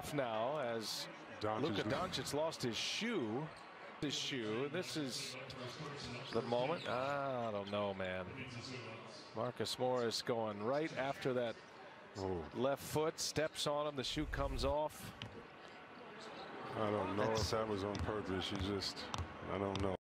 off now as Luka Doncic lost his shoe. This is the moment. I don't know, man. Marcus Morris going right after that left foot, steps on him. The shoe comes off. I don't know if that was on purpose. I don't know.